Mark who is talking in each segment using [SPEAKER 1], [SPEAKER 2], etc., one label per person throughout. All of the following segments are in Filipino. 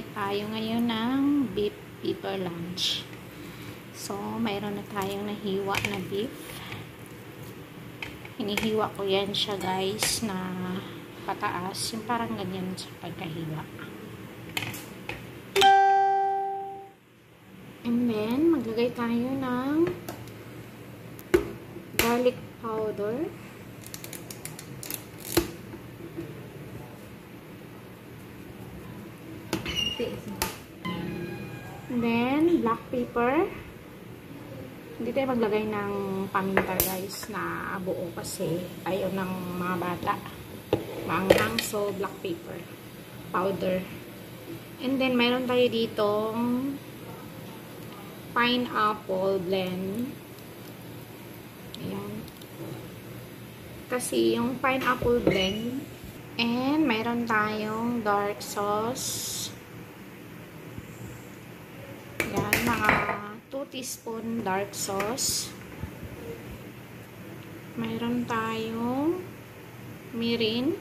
[SPEAKER 1] Magre-reheat tayo ngayon ng beef pepper lunch. So, mayroon na tayong nahiwa na beef. Hinihiwa ko yan siya guys na pataas. Yung parang ganyan sa pagkahiwa. And then, maglagay tayo ng garlic powder. And then, black pepper. Hindi tayo maglagay ng paminta guys na buo kasi ayaw ng mga bata. Maanghang, so black pepper powder. And then, mayroon tayo ditong pineapple blend. Ayan. Kasi yung pineapple blend. And mayroon tayong dark sauce. Ayan, mga 2 teaspoon dark sauce. Mayroon tayong mirin.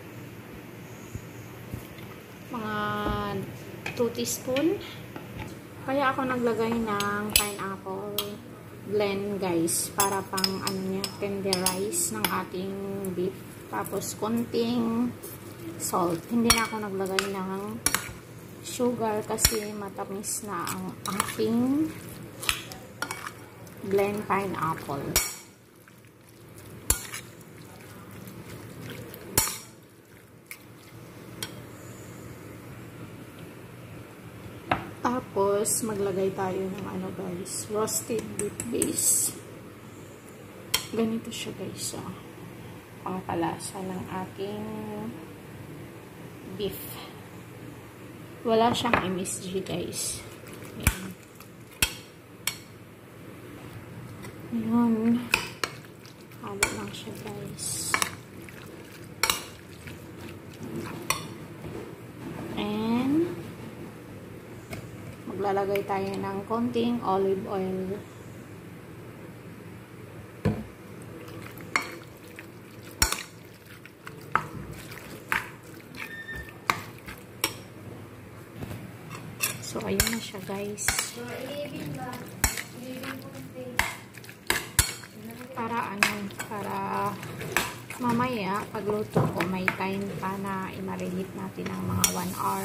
[SPEAKER 1] Mga 2 teaspoon. Kaya ako naglagay ng pineapple blend guys. Para pang ano niya, tenderize ng ating beef. Tapos konting salt. Hindi na ako naglagay ng sugar kasi matamis na ang ating blend pineapple. Tapos maglagay tayo ng ano guys, roasted beef base. Ganito siya guys, oh. Pangkalasa ng ating beef. Wala siyang MSG guys. Ayan. Ayan. Halo lang siya guys. And maglalagay tayo ng konting olive oil. So, ayun na siya, guys. Para mamaya, pagluto ko, may time pa na i-marinate natin ng mga 1 hour.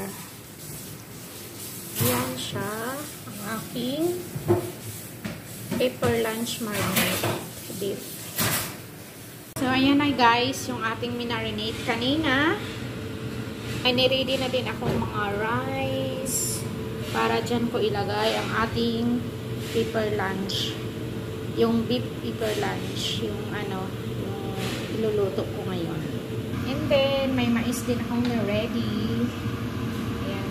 [SPEAKER 1] Yan siya, ang aking pepper lunch marinade beef. So, ayan na, guys, yung ating minarinate kanina. Ay, niready na din ako mga rice. Para dyan ko ilagay ang ating pepper lunch. Yung beef pepper lunch. Yung ano, yung iluluto ko ngayon. And then, may mais din akong ready. Ayan.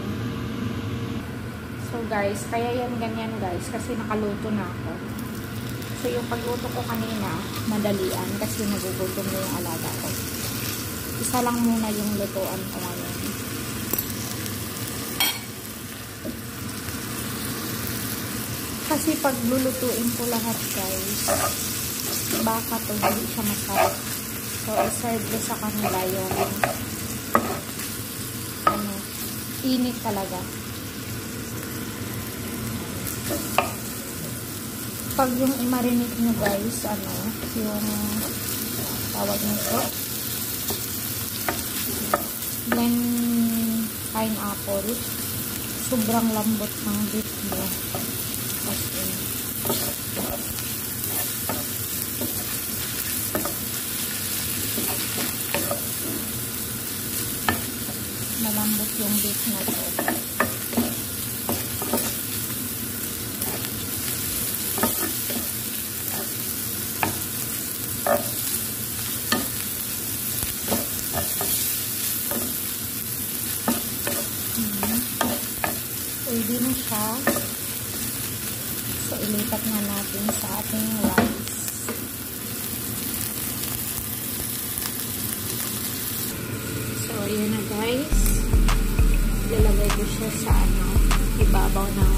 [SPEAKER 1] So guys, kaya yan ganyan guys. Kasi nakaluto na ako. So yung pagluto ko kanina, madalian. Kasi nagugutom na yung alaga ko. Isa lang muna yung lutuan ko ngayon. Kasi pag lulutuin ko lahat guys, baka to hindi siya masarap. So, i-serve ko sa kanila yung ano, init talaga. Pag yung i-marinate nyo guys, ano, yung tawag nito, blend pineapple, sobrang lambot ng beef nyo. Malambot yung beef na to. Pwede na siya. So, ilipat na natin sa ating rice. So, yun na guys. Ilalagay ko siya sa ano, ibabaw ng